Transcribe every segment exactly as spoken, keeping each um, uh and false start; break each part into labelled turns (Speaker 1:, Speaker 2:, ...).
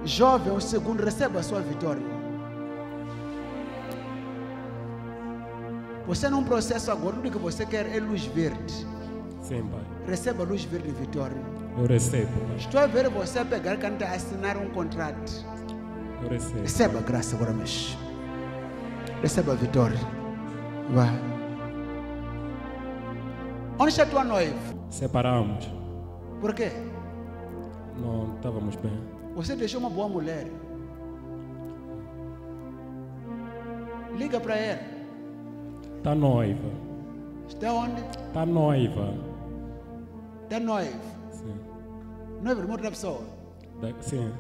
Speaker 1: Jovem, o segundo, receba a sua vitória. Você num processo agora, tudo que você quer é luz verde.
Speaker 2: Sim, pai.
Speaker 1: Receba a luz verde de vitória.
Speaker 2: Eu recebo, pai.
Speaker 1: Estou a ver você pegar canto assinar um contrato.
Speaker 2: Eu recebo.
Speaker 1: Receba a graça agora mesmo. Receba a vitória. Vai. Onde está a tua noiva?
Speaker 2: Separamos.
Speaker 1: Por quê?
Speaker 2: Não estávamos bem.
Speaker 1: Você deixou uma boa mulher. Liga para ela.
Speaker 2: Está noiva.
Speaker 1: Está onde?
Speaker 2: Está noiva.
Speaker 1: Está noiva.
Speaker 2: Sim.
Speaker 1: Noiva de outra pessoa.
Speaker 2: Da, sim.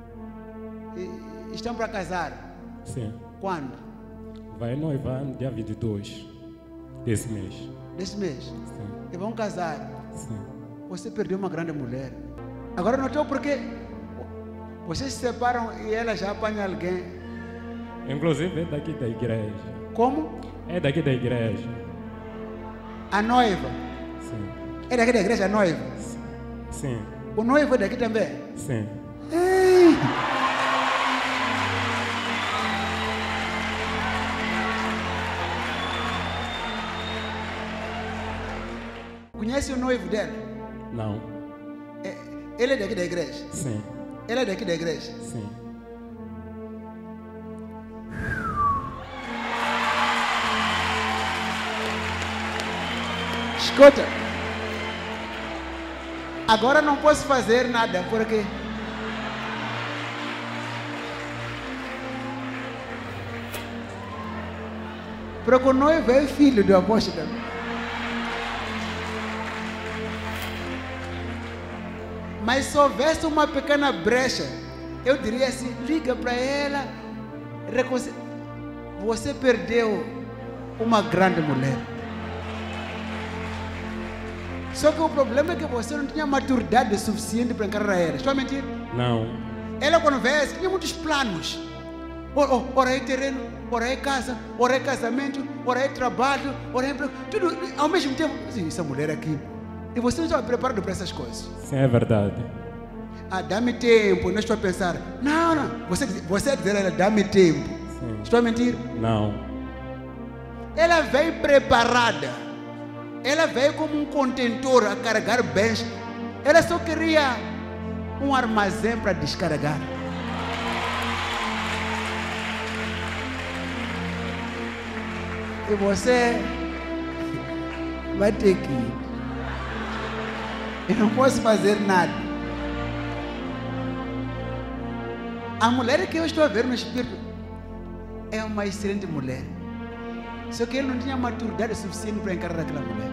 Speaker 1: E estão para casar.
Speaker 2: Sim.
Speaker 1: Quando?
Speaker 2: Vai noivar no dia vinte e dois desse mês.
Speaker 1: Desse mês.
Speaker 2: Sim.
Speaker 1: E vão casar.
Speaker 2: Sim.
Speaker 1: Você perdeu uma grande mulher. Agora notou porque vocês se separam e ela já apanha alguém.
Speaker 2: Inclusive é daqui da igreja.
Speaker 1: Como?
Speaker 2: É daqui da igreja.
Speaker 1: A noiva.
Speaker 2: Sim.
Speaker 1: É daqui da igreja a noiva?
Speaker 2: Sim.
Speaker 1: O noivo é daqui também?
Speaker 2: Sim.
Speaker 1: Ei. Conhece o noivo dela?
Speaker 2: Não.
Speaker 1: É, ele é daqui da igreja?
Speaker 2: Sim.
Speaker 1: Ele é daqui da igreja?
Speaker 2: Sim.
Speaker 1: Escuta. Agora não posso fazer nada porque porque o noivo é filho do apóstolo. Mas se houvesse uma pequena brecha, eu diria assim, liga para ela, reconce... você perdeu uma grande mulher. Só que o problema é que você não tinha maturidade suficiente para encarar ela. Estou a mentir?
Speaker 2: Não.
Speaker 1: Ela quando veio, tinha muitos planos. Ora aí terreno, ora aí casa, ora aí casamento, ora aí trabalho, ora aí emprego. Tudo ao mesmo tempo. Assim, essa mulher aqui. E você não estava preparado para essas coisas.
Speaker 2: Sim, é verdade.
Speaker 1: Ah, dá-me tempo. Não estou a pensar. Não, não. Você, você dizer a ela, dá-me tempo.
Speaker 2: Sim.
Speaker 1: Estou a mentir?
Speaker 2: Não.
Speaker 1: Ela veio preparada. Ela veio como um contentor a carregar bens. Ela só queria um armazém para descarregar. E você vai ter que ir. Eu não posso fazer nada. A mulher que eu estou a ver no espírito é uma excelente mulher. Só que ele não tinha maturidade suficiente para encarar aquela mulher.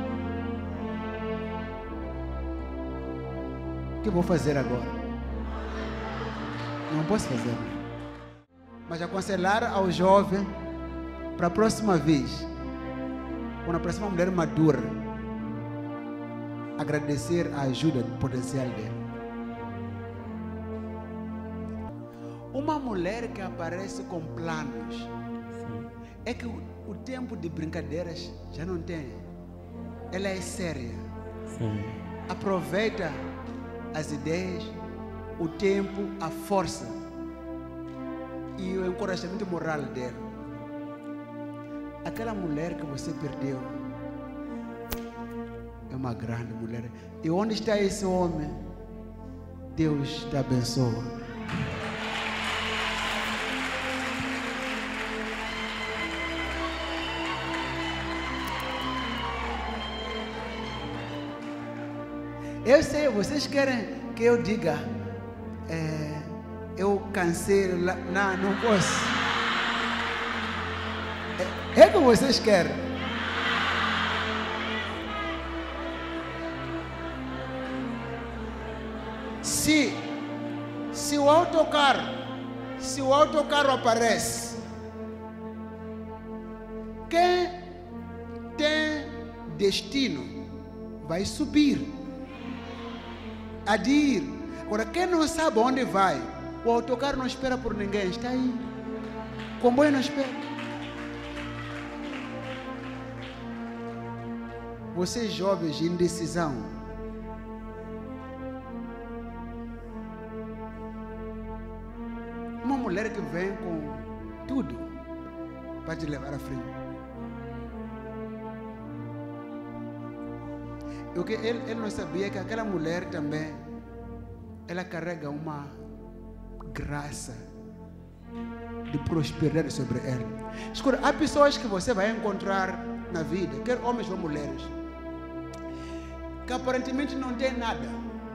Speaker 1: O que eu vou fazer agora? Não posso fazer. Mas aconselhar ao jovem para a próxima vez, quando aparecer uma mulher madura, agradecer a ajuda potencial dele. Uma mulher que aparece com planos,
Speaker 2: Sim.
Speaker 1: é que o, o tempo de brincadeiras já não tem. Ela é séria.
Speaker 2: Sim.
Speaker 1: Aproveita as ideias, o tempo, a força e o encorajamento moral dela. Aquela mulher que você perdeu é uma grande mulher. E onde está esse homem? Deus te abençoa. Eu sei, vocês querem que eu diga, é, eu cancelo, lá, não, não posso. É, é que vocês querem. Se, se o autocarro, se o autocarro aparece, quem tem destino vai subir. A de ir. Agora, quem não sabe onde vai, o autocarro não espera por ninguém, está aí. O comboio não espera. Vocês jovens de indecisão, mulher que vem com tudo para te levar à frente. O que ele, ele não sabia que aquela mulher também, ela carrega uma graça de prosperidade sobre ela. Escuta, há pessoas que você vai encontrar na vida, quer homens ou mulheres, que aparentemente não tem nada,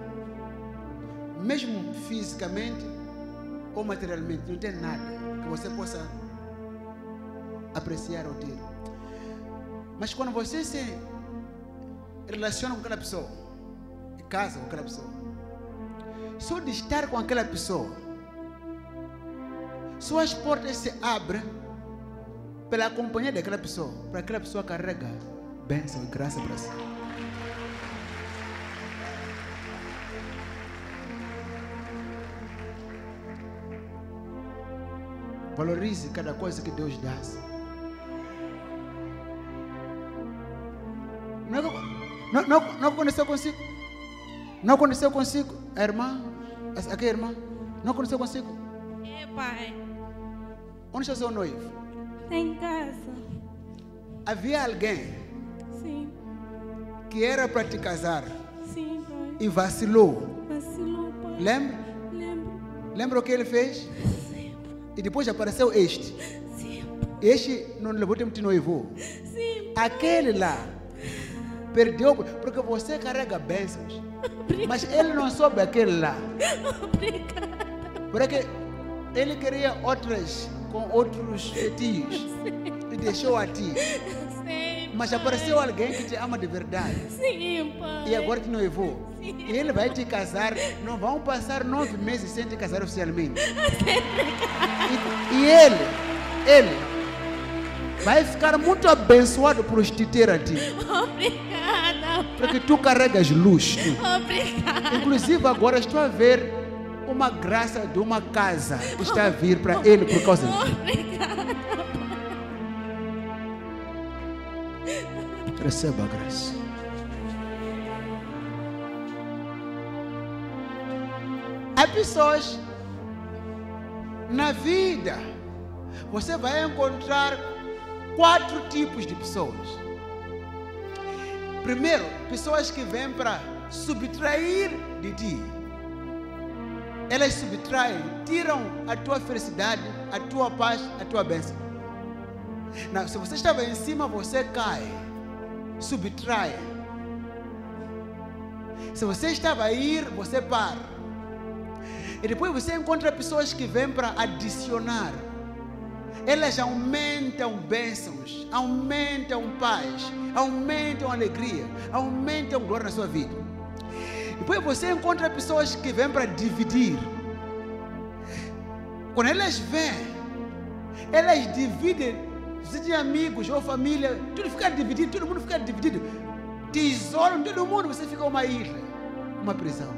Speaker 1: mesmo fisicamente ou materialmente, não tem nada que você possa apreciar ou ter. Mas quando você se relaciona com aquela pessoa, e casa com aquela pessoa, só de estar com aquela pessoa, suas portas se abrem pela companhia daquela pessoa, para aquela pessoa carrega bênção e graça para si. Valorize cada coisa que Deus dá. Não, não, não, não aconteceu consigo? Não aconteceu consigo? A irmã? Aqui a irmã? Não aconteceu consigo?
Speaker 3: É, pai.
Speaker 1: Onde está o seu noivo?
Speaker 3: Está em casa.
Speaker 1: Havia alguém
Speaker 3: Sim.
Speaker 1: que era para te casar
Speaker 3: Sim, pai.
Speaker 1: e vacilou.
Speaker 3: Vacilou, pai.
Speaker 1: Lembra?
Speaker 3: Lembro.
Speaker 1: Lembra o que ele fez?
Speaker 3: Sim.
Speaker 1: E depois apareceu este.
Speaker 3: Sim.
Speaker 1: Este não levou tempo de noivo.
Speaker 3: Sim.
Speaker 1: Aquele lá perdeu, porque você carrega bênçãos. Mas ele não soube aquele lá.
Speaker 3: Obrigada.
Speaker 1: Porque ele queria outras, com outros fetiches. E deixou a ti.
Speaker 3: Sim,
Speaker 1: Mas
Speaker 3: pai.
Speaker 1: apareceu alguém que te ama de verdade.
Speaker 3: Sim, pai.
Speaker 1: E agora te noivou.
Speaker 3: Sim.
Speaker 1: E ele vai te casar. Não vão passar nove meses sem te casar oficialmente. E, e ele, ele vai ficar muito abençoado por te ter a ti.
Speaker 3: Obrigada, pai.
Speaker 1: Porque tu carregas luz. Tu.
Speaker 3: Obrigada.
Speaker 1: Inclusive agora estou a ver uma graça de uma casa que está a vir para ele por causa de ti.
Speaker 3: Obrigada.
Speaker 1: Receba a graça. Há pessoas na vida, você vai encontrar quatro tipos de pessoas. Primeiro, pessoas que vêm para subtrair de ti. Elas subtraem, tiram a tua felicidade, a tua paz, a tua bênção. Não, se você estava em cima, você cai, subtrai. Se você estava a ir, você para. E depois você encontra pessoas que vêm para adicionar. Elas aumentam bênçãos, aumentam paz, aumentam alegria, aumentam glória na sua vida. Depois você encontra pessoas que vêm para dividir. Quando elas vêm, elas dividem. Você tem amigos ou família, tudo fica dividido, todo mundo fica dividido. Te isolam todo mundo, você fica uma ilha, uma prisão.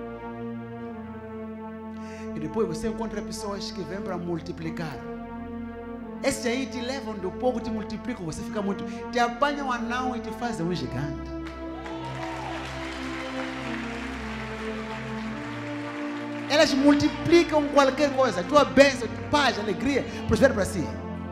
Speaker 1: E depois você encontra pessoas que vêm para multiplicar. Esses aí te levam do pouco, te multiplicam, você fica muito. Te apanham um anão e te fazem um gigante. Elas multiplicam qualquer coisa, tua bênção, paz, alegria, prospera para si.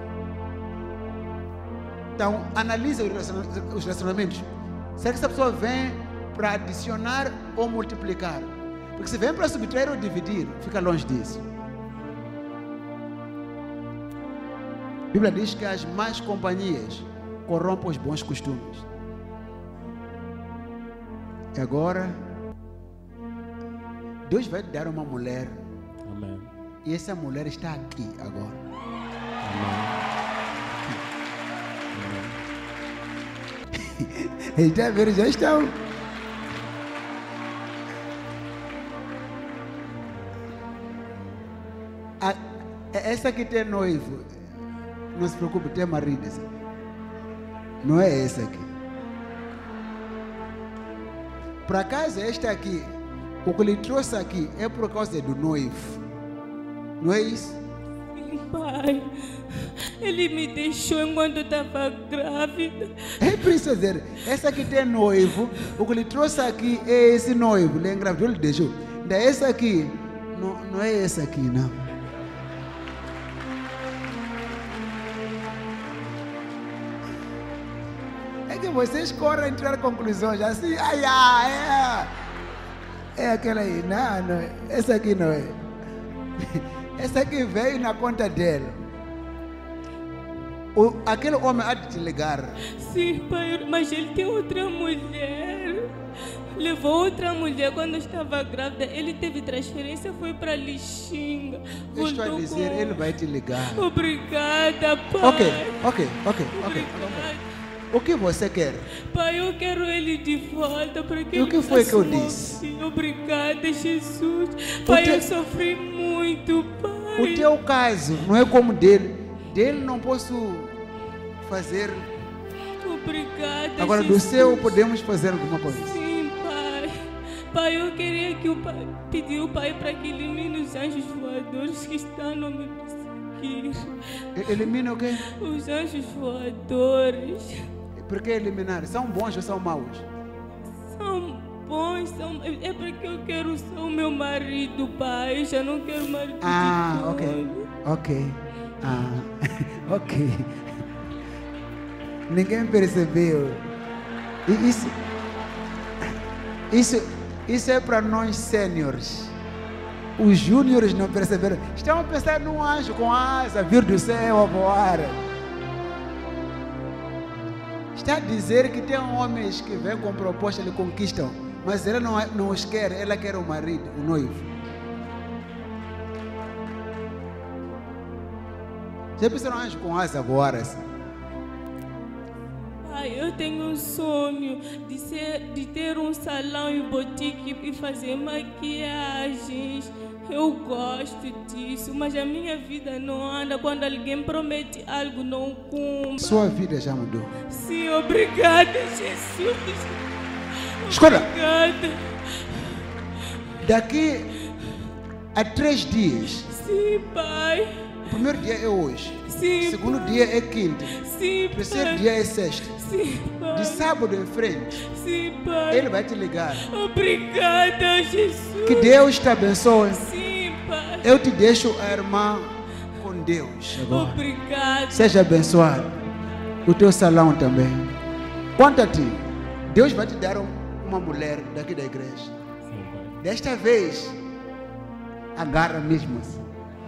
Speaker 1: Então, analisa os relacionamentos. Será que essa pessoa vem para adicionar ou multiplicar? Porque se vem para subtrair ou dividir, fica longe disso. A Bíblia diz que as más companhias corrompem os bons costumes. E agora, Deus vai te dar uma mulher.
Speaker 2: Amém.
Speaker 1: E essa mulher está aqui agora. Ele está vendo, já estão. A, essa que tem noivo, não se preocupe, tem marido. Não é essa aqui. Por acaso, esta aqui, o que lhe trouxe aqui é por causa do noivo. Não é isso?
Speaker 3: Sim, pai. Ele me deixou enquanto eu estava grávida.
Speaker 1: É preciso dizer, essa que tem noivo, o que lhe trouxe aqui é esse noivo. Ele engravidou, ele deixou. Da essa aqui, não, não é essa aqui, não. vocês correm a tirar conclusões assim, ai, ai, é, é aquela aí, não, não, essa aqui não é. Essa aqui veio na conta dele. O, aquele homem há de te ligar.
Speaker 3: Sim, pai, mas ele tem outra mulher. Levou outra mulher quando eu estava grávida. Ele teve transferência, foi para Lixinga.
Speaker 1: Eu estou a
Speaker 3: Voltou
Speaker 1: dizer,
Speaker 3: com-
Speaker 1: ele vai te ligar.
Speaker 3: Obrigada, pai.
Speaker 1: Ok, ok, ok, ok.
Speaker 3: Obrigada.
Speaker 1: O que você quer?
Speaker 3: Pai, eu quero ele de volta porque
Speaker 1: E o
Speaker 3: ele
Speaker 1: que foi que eu
Speaker 3: assumou
Speaker 1: disse?
Speaker 3: sim. Obrigada, Jesus. Pai,
Speaker 1: te-
Speaker 3: eu sofri muito, pai.
Speaker 1: O teu caso não é como dele. Dele não posso fazer.
Speaker 3: Obrigada,
Speaker 1: Agora do
Speaker 3: Jesus.
Speaker 1: seu podemos fazer alguma coisa.
Speaker 3: Sim, pai. Pai, eu queria que o pai pedir o pai para que elimine os anjos voadores que estão a me perseguir.
Speaker 1: E- Elimina o quê?
Speaker 3: Os anjos voadores
Speaker 1: Por que eliminar? São bons ou são maus?
Speaker 3: são bons, são... é porque eu quero só o meu marido, pai. Eu já não quero marido
Speaker 1: Ah,
Speaker 3: de
Speaker 1: ok.
Speaker 3: todo.
Speaker 1: Ok. Ah, ok. Ninguém percebeu. E Isso, isso, isso é para nós sêniores. Os júniores não perceberam. Estão a pensar num anjo com asa, vir do céu a voar. Está a dizer que tem homens que vêm com proposta, lhe conquistam, mas ela não, não os quer, ela quer o marido, o noivo. Já pensaram um anjo com asa voar assim?
Speaker 3: Pai, eu tenho um sonho de, ser, de ter um salão e boutique e fazer maquiagens. Eu gosto disso, mas a minha vida não anda quando alguém promete algo, não cumpre.
Speaker 1: Sua vida já mudou.
Speaker 3: Sim, obrigada, Jesus.
Speaker 1: Escuta.
Speaker 3: Obrigada.
Speaker 1: Daqui a três dias,
Speaker 3: Sim, pai.
Speaker 1: o primeiro dia é hoje,
Speaker 3: Sim,
Speaker 1: o segundo
Speaker 3: pai.
Speaker 1: dia é quinta,
Speaker 3: Sim,
Speaker 1: o terceiro
Speaker 3: pai.
Speaker 1: dia é sexta.
Speaker 3: Sim, pai.
Speaker 1: De sábado em frente,
Speaker 3: Sim, pai.
Speaker 1: ele vai te ligar.
Speaker 3: Obrigada, Jesus.
Speaker 1: Que Deus te abençoe.
Speaker 3: Sim, pai.
Speaker 1: Eu te deixo a irmã com Deus agora.
Speaker 3: Obrigada.
Speaker 1: Seja abençoado. O teu salão também. Quanto a ti, Deus vai te dar um- uma mulher daqui da igreja.
Speaker 2: Sim, pai.
Speaker 1: Desta vez, agarra mesmo assim.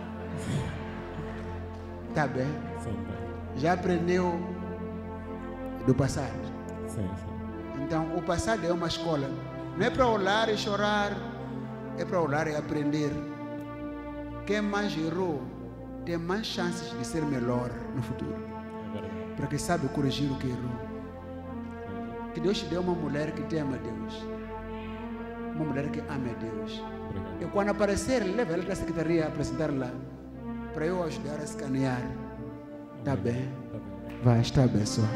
Speaker 1: Tá bem?
Speaker 2: Sim, pai.
Speaker 1: Já aprendeu do passado.
Speaker 2: Sim, sim.
Speaker 1: Então, o passado é uma escola. Não é para olhar e chorar, é para olhar e aprender. Quem mais errou tem mais chances de ser melhor no futuro.
Speaker 2: É verdade.
Speaker 1: Para quem sabe corrigir o que errou. Que Deus te dê uma mulher que te ama a Deus. Uma mulher que ame a Deus.
Speaker 2: Obrigado.
Speaker 1: E quando aparecer, leva ela para a secretaria a apresentar lá. Para eu ajudar a escanear. Tá bem?
Speaker 2: Tá bem.
Speaker 1: Vai, está abençoado.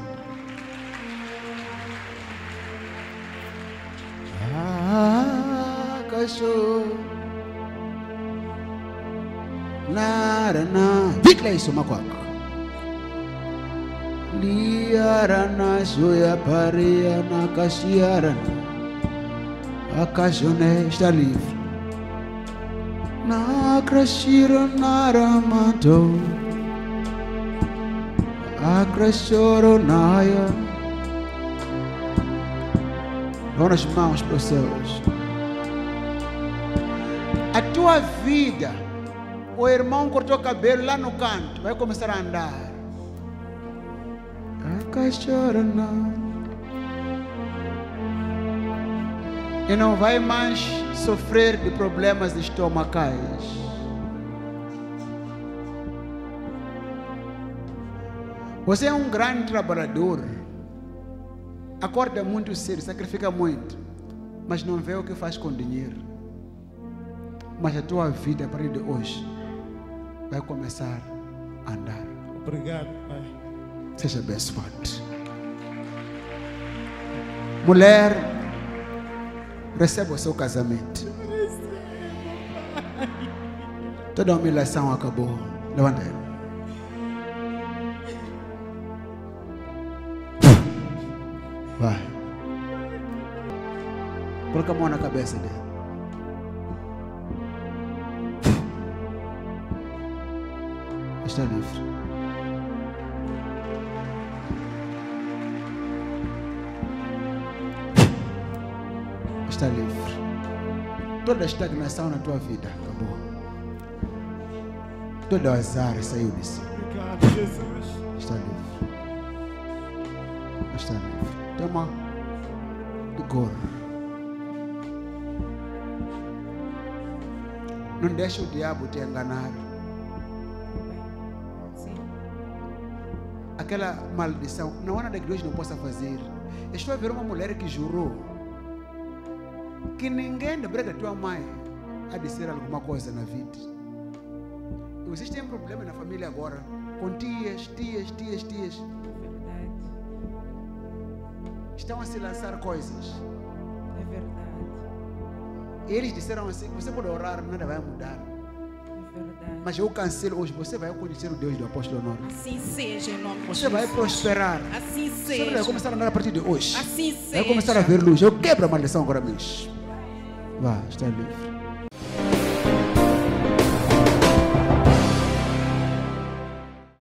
Speaker 1: Ah, cachorro. Nara, na. Fica isso, macaco. Liarana, joia, pareia, na caxiarana. A cajone está livre. Na crashira, naramato. A crashoro, naia. Vão as mãos para os céus. A tua vida, o irmão cortou o cabelo lá no canto, vai começar a andar. A cachorra não. E não vai mais sofrer de problemas estomacais. Você é um grande trabalhador. Acorda muito cedo, sacrifica muito, mas não vê o que faz com dinheiro. Mas a tua vida, a partir de hoje, vai começar a andar.
Speaker 2: Obrigado, pai.
Speaker 1: Seja abençoado. Mulher, receba o seu casamento. Toda a humilhação acabou. Levanta ele. Vai. Coloca a mão na cabeça dele. Está livre. Está livre. Toda estagnação na tua vida acabou. Todo azar saiu de si.
Speaker 2: Obrigado, Jesus.
Speaker 1: Está livre. Está livre. Toma vigor. Não deixa o diabo te enganar.
Speaker 4: Sim.
Speaker 1: Aquela maldição, não há nada que Deus não possa fazer. Estou a ver uma mulher que jurou que ninguém da brega da tua mãe há de ser alguma coisa na vida. E vocês têm um problema na família agora, com tias, tias, tias, tias.
Speaker 4: Verdade.
Speaker 1: Estão a se lançar coisas.
Speaker 4: É verdade.
Speaker 1: E eles disseram assim: você pode orar, nada vai mudar.
Speaker 4: É verdade.
Speaker 1: Mas eu cancelo hoje, você vai conhecer o Deus do apóstolo Honório.
Speaker 4: Assim seja, em nome de
Speaker 1: Você vai
Speaker 4: Jesus.
Speaker 1: prosperar.
Speaker 4: Assim
Speaker 1: Você
Speaker 4: seja.
Speaker 1: vai começar a andar a partir de hoje.
Speaker 4: Assim seja.
Speaker 1: Vai começar a ver luz. Eu quebro a maldição agora mesmo. Vá, está livre.